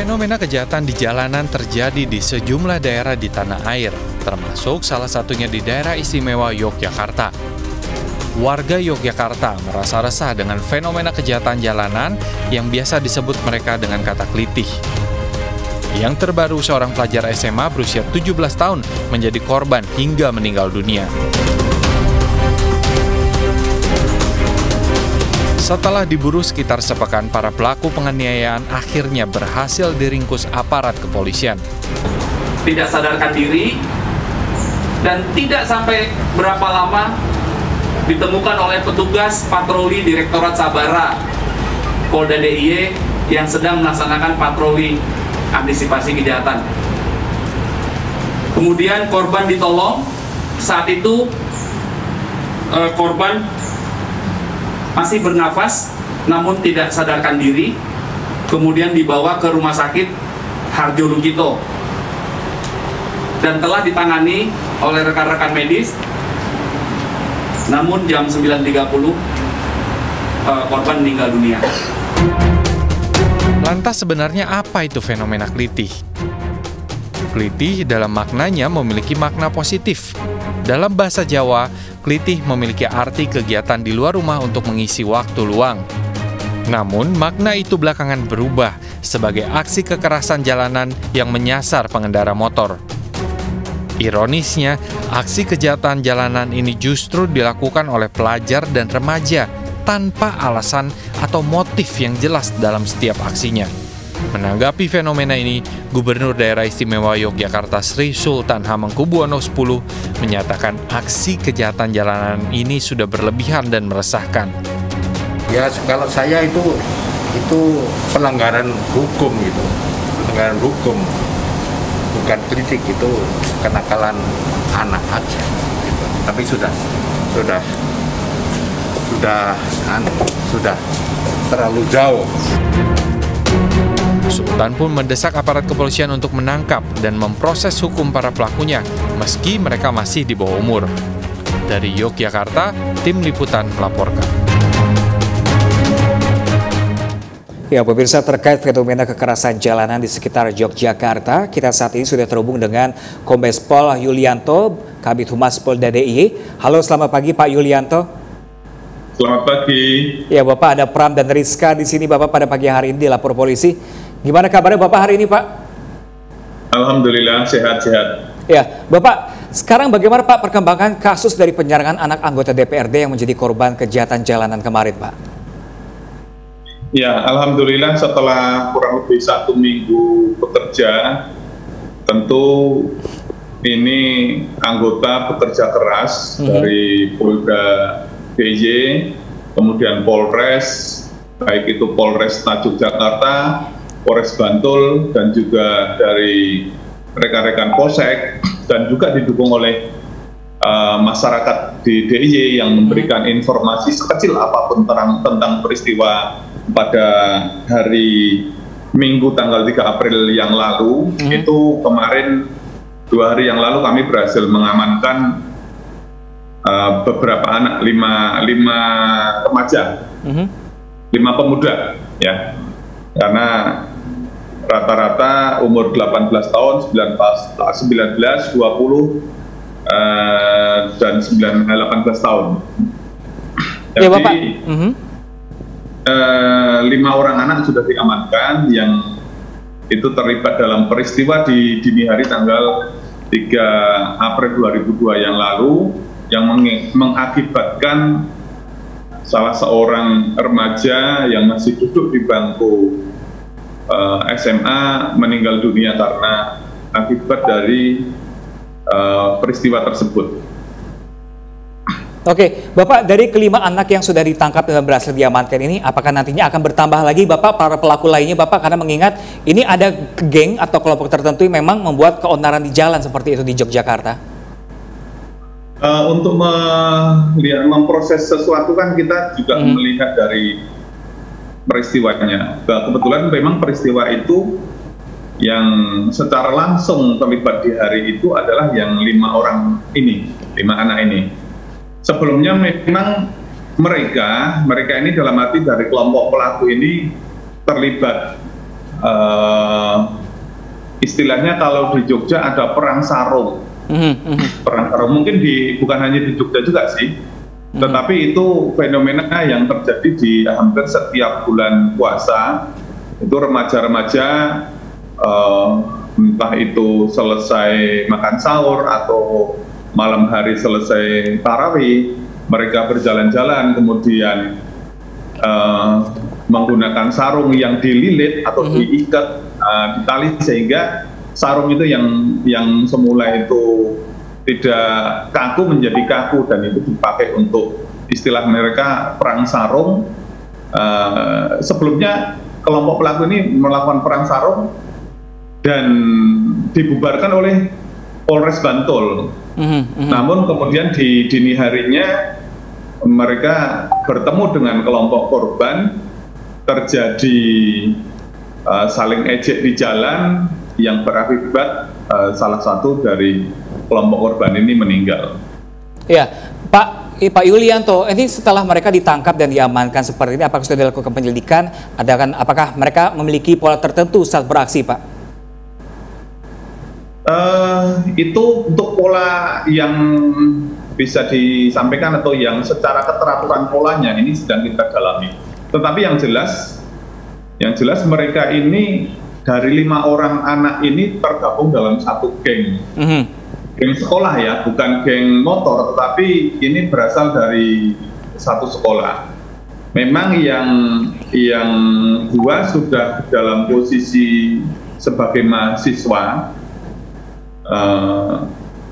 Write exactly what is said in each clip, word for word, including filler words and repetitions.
Fenomena kejahatan di jalanan terjadi di sejumlah daerah di tanah air, termasuk salah satunya di daerah istimewa Yogyakarta. Warga Yogyakarta merasa resah dengan fenomena kejahatan jalanan yang biasa disebut mereka dengan kata klitih. Yang terbaru, seorang pelajar S M A berusia tujuh belas tahun menjadi korban hingga meninggal dunia. Setelah diburu sekitar sepekan, para pelaku penganiayaan akhirnya berhasil diringkus aparat kepolisian. Tidak sadarkan diri dan tidak sampai berapa lama ditemukan oleh petugas patroli Direktorat Sabara Polda D I Y yang sedang melaksanakan patroli antisipasi kejahatan. Kemudian korban ditolong. Saat itu eh, korban masih bernafas namun tidak sadarkan diri, kemudian dibawa ke rumah sakit Harjo Lukito dan telah ditangani oleh rekan-rekan medis. Namun jam sembilan tiga puluh uh, korban meninggal dunia. Lantas sebenarnya apa itu fenomena klitih? Klitih dalam maknanya memiliki makna positif. Dalam bahasa Jawa, klitih memiliki arti kegiatan di luar rumah untuk mengisi waktu luang. Namun, makna itu belakangan berubah sebagai aksi kekerasan jalanan yang menyasar pengendara motor. Ironisnya, aksi kejahatan jalanan ini justru dilakukan oleh pelajar dan remaja tanpa alasan atau motif yang jelas dalam setiap aksinya. Menanggapi fenomena ini, Gubernur Daerah Istimewa Yogyakarta Sri Sultan Hamengkubuwono X menyatakan aksi kejahatan jalanan ini sudah berlebihan dan meresahkan. Ya, kalau saya itu itu pelanggaran hukum gitu, pelanggaran hukum. Bukan kritik, itu kenakalan anak aja gitu. Tapi sudah sudah sudah sudah terlalu jauh. Sultan pun mendesak aparat kepolisian untuk menangkap dan memproses hukum para pelakunya meski mereka masih di bawah umur. Dari Yogyakarta, tim liputan melaporkan. Ya, pemirsa, terkait fenomena kekerasan jalanan di sekitar Yogyakarta, kita saat ini sudah terhubung dengan Kombes Pol Yulianto, Kabid Humas Polda D I Y. Halo, selamat pagi Pak Yulianto. Selamat pagi. Ya, Bapak, ada Pram dan Rizka di sini Bapak pada pagi hari ini di lapor polisi. Gimana kabarnya Bapak hari ini, Pak? Alhamdulillah, sehat-sehat. Ya, Bapak, sekarang bagaimana Pak perkembangan kasus dari penyerangan anak anggota D P R D yang menjadi korban kejahatan jalanan kemarin, Pak? Ya, alhamdulillah setelah kurang lebih satu minggu bekerja, tentu ini anggota bekerja keras mm-hmm. dari Polda D I Y, kemudian Polres, baik itu Polres Yogyakarta, Polres Bantul, dan juga dari rekan-rekan Polsek, dan juga didukung oleh uh, masyarakat di D I Y yang memberikan mm-hmm. informasi sekecil apapun tentang, tentang peristiwa pada hari Minggu tanggal tiga April yang lalu. Mm-hmm. Itu kemarin dua hari yang lalu kami berhasil mengamankan uh, beberapa anak, lima, lima remaja, mm-hmm. lima pemuda ya, karena rata-rata umur delapan belas tahun, sembilan belas, dua puluh, uh, dan delapan belas tahun. Jadi, ya, Bapak. Mm-hmm. Uh, lima orang anak sudah diamankan yang itu terlibat dalam peristiwa di dini hari tanggal tiga April dua ribu dua yang lalu yang meng mengakibatkan salah seorang remaja yang masih duduk di bangku uh, S M A meninggal dunia karena akibat dari uh, peristiwa tersebut. Oke, Bapak, dari kelima anak yang sudah ditangkap dan berhasil diamankan ini, apakah nantinya akan bertambah lagi Bapak para pelaku lainnya Bapak? Karena mengingat ini ada geng atau kelompok tertentu yang memang membuat keonaran di jalan seperti itu di Yogyakarta. Uh, untuk melihat memproses sesuatu kan kita juga hmm. melihat dari peristiwanya. Kebetulan memang peristiwa itu yang secara langsung terlibat di hari itu adalah yang lima orang ini, lima anak ini. Sebelumnya memang mereka, mereka ini dalam arti dari kelompok pelaku ini terlibat uh, istilahnya kalau di Jogja ada perang sarung. Mm-hmm. Perang sarung mungkin di bukan hanya di Jogja juga sih, mm-hmm. tetapi itu fenomena yang terjadi di hampir setiap bulan puasa. Itu remaja-remaja uh, entah itu selesai makan sahur atau malam hari selesai tarawih, mereka berjalan-jalan kemudian uh, menggunakan sarung yang dililit atau mm-hmm. diikat uh, di tali, sehingga sarung itu yang yang semula itu tidak kaku menjadi kaku, dan itu dipakai untuk istilah mereka perang sarung. Uh, sebelumnya kelompok pelaku ini melakukan perang sarung dan dibubarkan oleh Polres Bantul. Mm-hmm. Namun kemudian di dini harinya mereka bertemu dengan kelompok korban, terjadi uh, saling ejek di jalan yang berakibat uh, salah satu dari kelompok korban ini meninggal. Ya, Pak. Pak Yulianto, ini setelah mereka ditangkap dan diamankan seperti ini, apakah sudah dilakukan penyelidikan? Ada kan, apakah mereka memiliki pola tertentu saat beraksi, Pak? Uh, itu untuk pola yang bisa disampaikan atau yang secara keteraturan polanya ini sedang kita dalami. Tetapi yang jelas, yang jelas mereka ini dari lima orang anak ini tergabung dalam satu geng. Mm-hmm. Geng sekolah ya, bukan geng motor, tetapi ini berasal dari satu sekolah. Memang yang yang dua sudah dalam posisi sebagai mahasiswa, uh,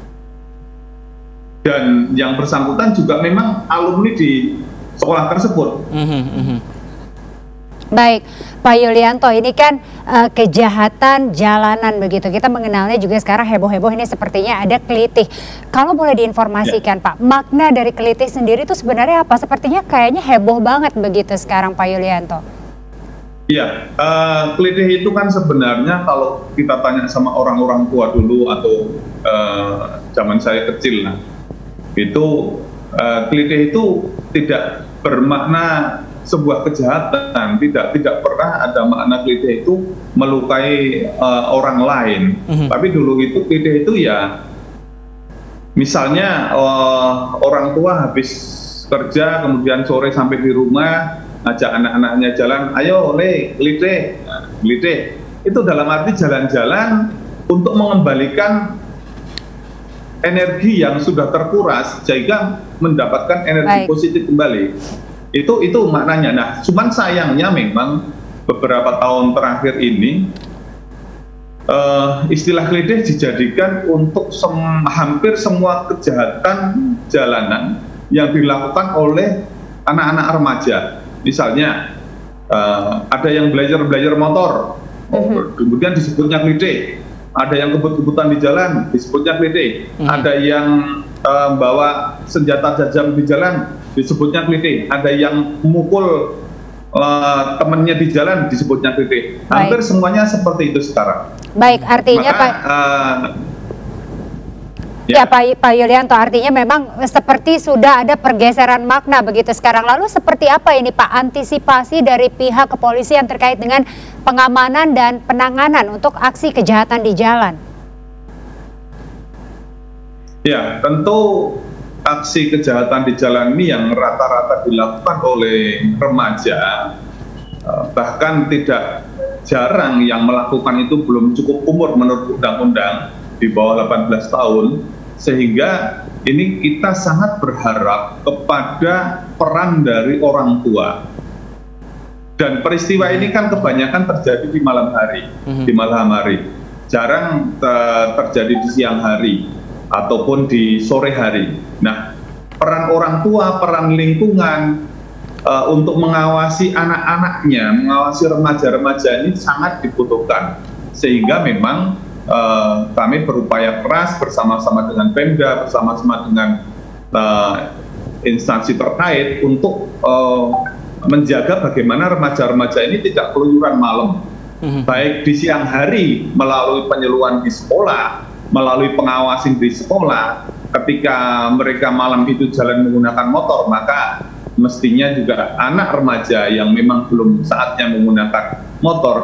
dan yang bersangkutan juga memang alumni di sekolah tersebut. Mm-hmm, mm-hmm. Baik, Pak Yulianto, ini kan uh, kejahatan jalanan begitu. Kita mengenalnya juga sekarang heboh-heboh ini sepertinya ada kelitih. Kalau boleh diinformasikan, ya. Pak, makna dari kelitih sendiri itu sebenarnya apa? Sepertinya kayaknya heboh banget begitu sekarang, Pak Yulianto. Iya, uh, kelitih itu kan sebenarnya kalau kita tanya sama orang-orang tua dulu atau uh, zaman saya kecil, nah, itu uh, kelitih itu tidak bermakna sebuah kejahatan, tidak tidak pernah ada makna kelitih itu melukai uh, orang lain. Mm-hmm. Tapi dulu itu kelitih itu ya, misalnya uh, orang tua habis kerja kemudian sore sampai di rumah ngajak anak-anaknya jalan, ayo le kelitih, nah, kelitih itu dalam arti jalan-jalan untuk mengembalikan energi yang sudah terkuras sehingga mendapatkan energi Baik. positif kembali. Itu itu maknanya. Nah, cuman sayangnya memang beberapa tahun terakhir ini uh, istilah kelitih dijadikan untuk sem hampir semua kejahatan jalanan yang dilakukan oleh anak-anak remaja. Misalnya uh, ada yang belajar-belajar motor, uh-huh. kemudian disebutnya kelitih. Ada yang kebut-kebutan di jalan, disebutnya kelitih. Uh-huh. Ada yang uh, bawa senjata tajam di jalan, disebutnya kelitih. Ada yang memukul uh, temannya di jalan, disebutnya kelitih. Hampir semuanya seperti itu sekarang. Baik, artinya Maka, Pak uh, ya, ya Pak, Pak Yulianto, artinya memang seperti sudah ada pergeseran makna begitu sekarang. Lalu seperti apa ini Pak antisipasi dari pihak kepolisian terkait dengan pengamanan dan penanganan untuk aksi kejahatan di jalan? Ya, tentu aksi kejahatan di jalan ini yang rata-rata dilakukan oleh remaja, bahkan tidak jarang yang melakukan itu belum cukup umur menurut undang-undang, di bawah delapan belas tahun, sehingga ini kita sangat berharap kepada peran dari orang tua. Dan peristiwa ini kan kebanyakan terjadi di malam hari, mm-hmm. di malam hari, jarang te- terjadi di siang hari ataupun di sore hari. Nah, peran orang tua, peran lingkungan uh, untuk mengawasi anak-anaknya, mengawasi remaja-remaja ini sangat dibutuhkan. Sehingga memang uh, kami berupaya keras bersama-sama dengan Pemda, bersama-sama dengan uh, instansi terkait untuk uh, menjaga bagaimana remaja-remaja ini tidak keluyuran malam, mm-hmm. baik di siang hari melalui penyuluhan di sekolah, melalui pengawasan di sekolah. Ketika mereka malam itu jalan menggunakan motor, maka mestinya juga anak remaja yang memang belum saatnya menggunakan motor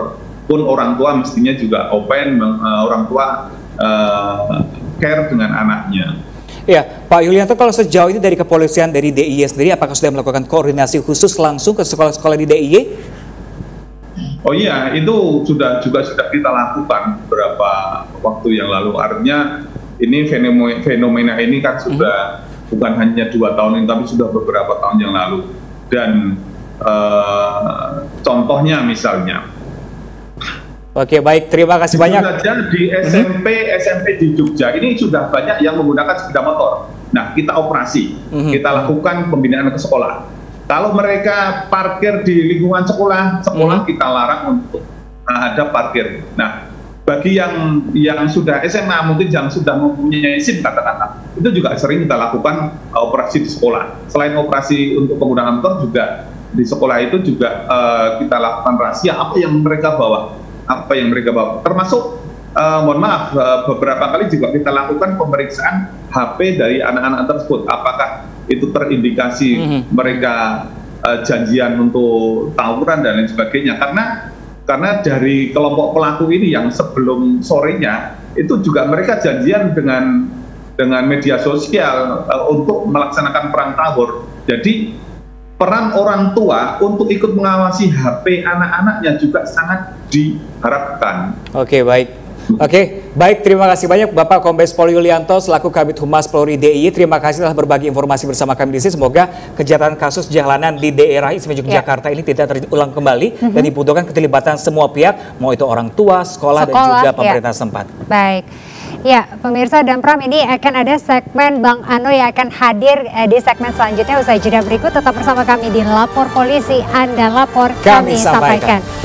pun orang tua mestinya juga open, uh, orang tua uh, care dengan anaknya. Ya, Pak Yulianto, kalau sejauh ini dari kepolisian dari D I Y sendiri, apakah sudah melakukan koordinasi khusus langsung ke sekolah-sekolah di D I Y? Oh iya, itu sudah juga sudah kita lakukan beberapa waktu yang lalu. Artinya ini fenomena, fenomena ini kan sudah hmm. bukan hanya dua tahun ini, tapi sudah beberapa tahun yang lalu. Dan uh, contohnya misalnya. Oke, baik, terima kasih banyak. Saja di S M P mm-hmm. S M P di Jogja ini sudah banyak yang menggunakan sepeda motor. Nah, kita operasi, mm-hmm. kita lakukan pembinaan ke sekolah. Kalau mereka parkir di lingkungan sekolah, sekolah mm-hmm. kita larang untuk uh, ada parkir. Nah, bagi yang yang sudah S M A mungkin yang sudah mempunyai SIM kata-kata, itu juga sering kita lakukan uh, operasi di sekolah. Selain operasi untuk penggunaan motor, juga di sekolah itu juga uh, kita lakukan rahasia apa yang mereka bawa. apa yang mereka bawa, termasuk uh, mohon maaf uh, beberapa kali juga kita lakukan pemeriksaan H P dari anak-anak tersebut, apakah itu terindikasi mm-hmm. mereka uh, janjian untuk tawuran dan lain sebagainya, karena karena dari kelompok pelaku ini yang sebelum sorenya itu juga mereka janjian dengan dengan media sosial uh, untuk melaksanakan perang tawur. Jadi peran orang tua untuk ikut mengawasi H P anak-anaknya juga sangat diharapkan. Oke, baik. Oke, baik. Terima kasih banyak Bapak Kombes Pol Yulianto selaku Kabid Humas Polri D I Y. Terima kasih telah berbagi informasi bersama kami di sini. Semoga kejahatan kasus jalanan di daerah istimewa Yogyakarta ya. ini tidak terulang kembali mm-hmm. dan dibutuhkan keterlibatan semua pihak, mau itu orang tua, sekolah, sekolah dan juga pemerintah ya. Setempat. Baik. Ya, pemirsa dan Pram, ini akan ada segmen Bang Ano yang akan hadir eh, di segmen selanjutnya usai jeda berikut. Tetap bersama kami di Lapor Polisi, Anda lapor, kami, kami sampaikan. sampaikan.